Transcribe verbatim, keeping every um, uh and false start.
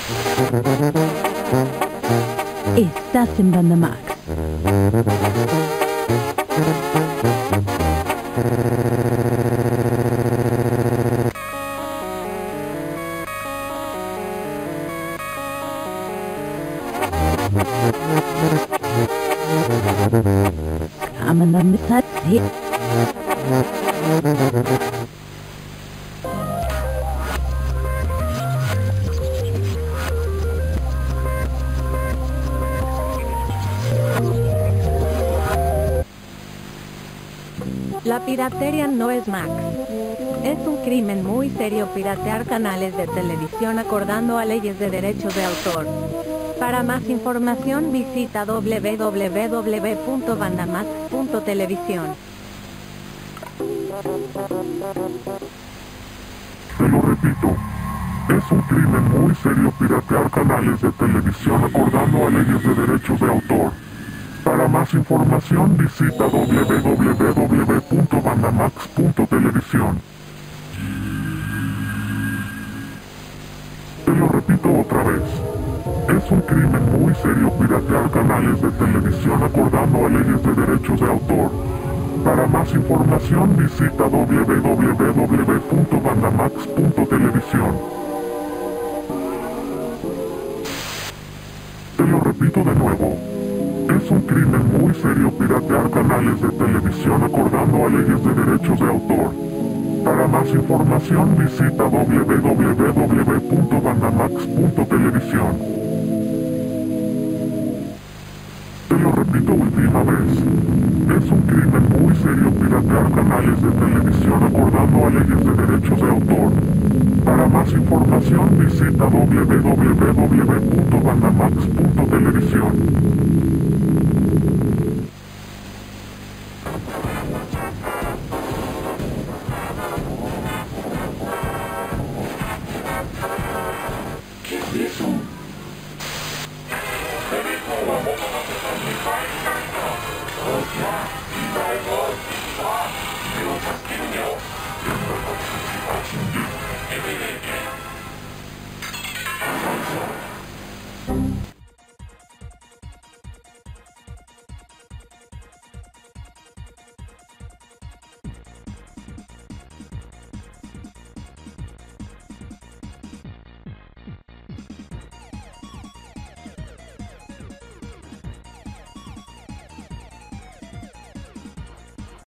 Estás en Banda Max. Kamen damit hat sie. La piratería no es Max. Es un crimen muy serio piratear canales de televisión acordando a leyes de derechos de autor. Para más información visita w w w punto bandamax punto televisión. Te lo repito, es un crimen muy serio piratear canales de televisión acordando a leyes de derechos de autor. Para más información visita w w w punto bandamax punto televisión. Te lo repito otra vez. Es un crimen muy serio piratear canales de televisión acordando a leyes de derechos de autor. Para más información visita w w w punto bandamax punto televisión. Te lo repito de nuevo. Es un crimen muy serio piratear canales de televisión acordando a leyes de derechos de autor. Para más información visita w w w punto bandamax punto televisión. Te lo repito última vez. Es un crimen muy serio piratear canales de televisión acordando a leyes de derechos de autor. Para más información visita w w w punto bandamax punto televisión. ¿Qué es eso?